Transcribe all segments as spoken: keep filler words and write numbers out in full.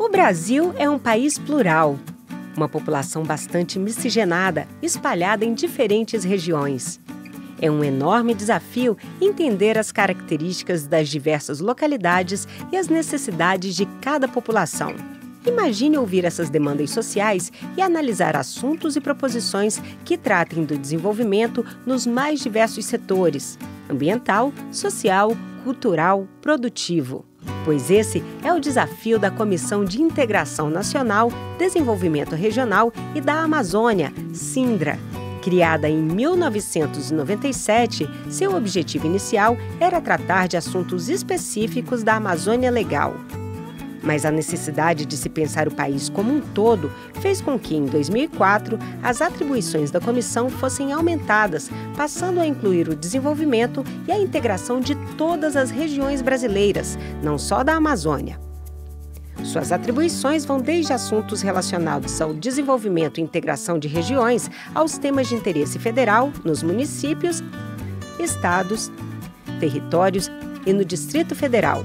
O Brasil é um país plural, uma população bastante miscigenada, espalhada em diferentes regiões. É um enorme desafio entender as características das diversas localidades e as necessidades de cada população. Imagine ouvir essas demandas sociais e analisar assuntos e proposições que tratem do desenvolvimento nos mais diversos setores: ambiental, social, cultural, produtivo. Pois esse é o desafio da Comissão de Integração Nacional, Desenvolvimento Regional e da Amazônia, SINDRA. Criada em mil novecentos e noventa e sete, seu objetivo inicial era tratar de assuntos específicos da Amazônia Legal. Mas a necessidade de se pensar o país como um todo fez com que, em dois mil e quatro, as atribuições da comissão fossem aumentadas, passando a incluir o desenvolvimento e a integração de todas as regiões brasileiras, não só da Amazônia. Suas atribuições vão desde assuntos relacionados ao desenvolvimento e integração de regiões aos temas de interesse federal nos municípios, estados, territórios e no Distrito Federal.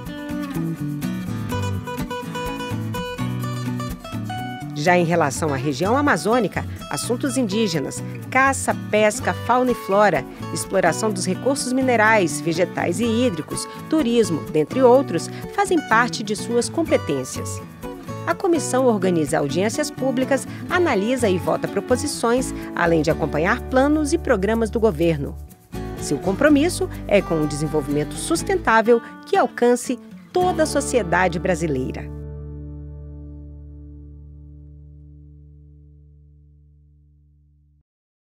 Já em relação à região amazônica, assuntos indígenas, caça, pesca, fauna e flora, exploração dos recursos minerais, vegetais e hídricos, turismo, dentre outros, fazem parte de suas competências. A comissão organiza audiências públicas, analisa e vota proposições, além de acompanhar planos e programas do governo. Seu compromisso é com um desenvolvimento sustentável que alcance toda a sociedade brasileira.